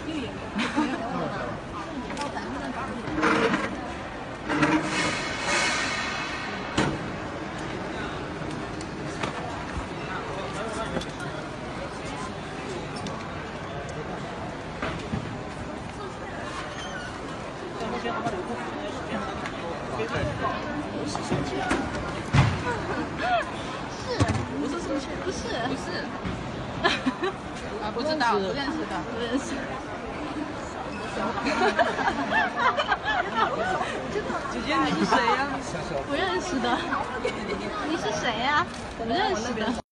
不是宋茜，不是。啊，不知道，不认识的，不认识。 姐姐你是谁呀？ 不认识的。你是谁呀？不认识的。